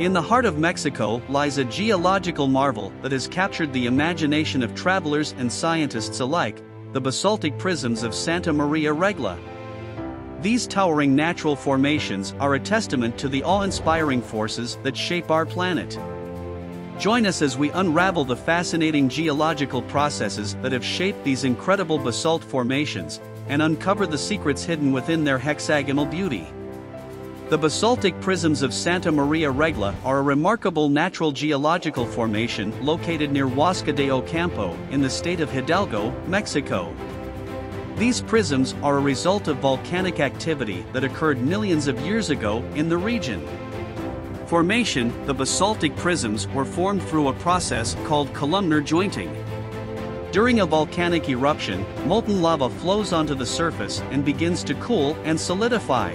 In the heart of Mexico lies a geological marvel that has captured the imagination of travelers and scientists alike, the basaltic prisms of Santa Maria Regla. These towering natural formations are a testament to the awe-inspiring forces that shape our planet. Join us as we unravel the fascinating geological processes that have shaped these incredible basalt formations and uncover the secrets hidden within their hexagonal beauty. The basaltic prisms of Santa Maria Regla are a remarkable natural geological formation located near Huasca de Ocampo in the state of Hidalgo, Mexico. These prisms are a result of volcanic activity that occurred millions of years ago in the region. Formation: the basaltic prisms were formed through a process called columnar jointing. During a volcanic eruption, molten lava flows onto the surface and begins to cool and solidify.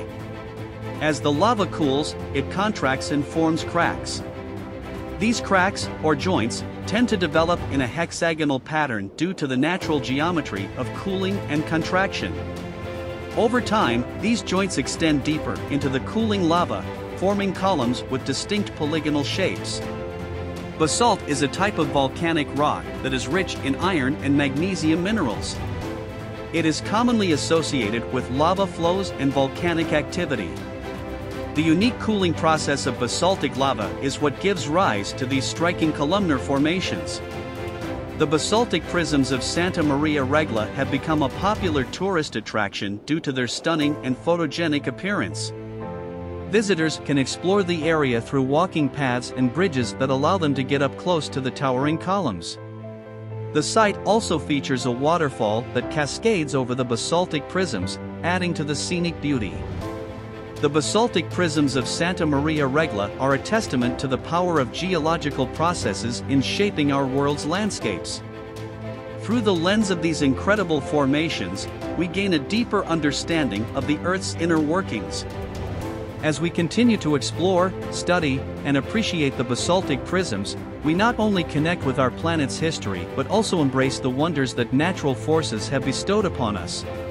As the lava cools, it contracts and forms cracks. These cracks, or joints, tend to develop in a hexagonal pattern due to the natural geometry of cooling and contraction. Over time, these joints extend deeper into the cooling lava, forming columns with distinct polygonal shapes. Basalt is a type of volcanic rock that is rich in iron and magnesium minerals. It is commonly associated with lava flows and volcanic activity. The unique cooling process of basaltic lava is what gives rise to these striking columnar formations. The basaltic prisms of Santa Maria Regla have become a popular tourist attraction due to their stunning and photogenic appearance. Visitors can explore the area through walking paths and bridges that allow them to get up close to the towering columns. The site also features a waterfall that cascades over the basaltic prisms, adding to the scenic beauty. The basaltic prisms of Santa Maria Regla are a testament to the power of geological processes in shaping our world's landscapes. Through the lens of these incredible formations, we gain a deeper understanding of the Earth's inner workings. As we continue to explore, study, and appreciate the basaltic prisms, we not only connect with our planet's history but also embrace the wonders that natural forces have bestowed upon us.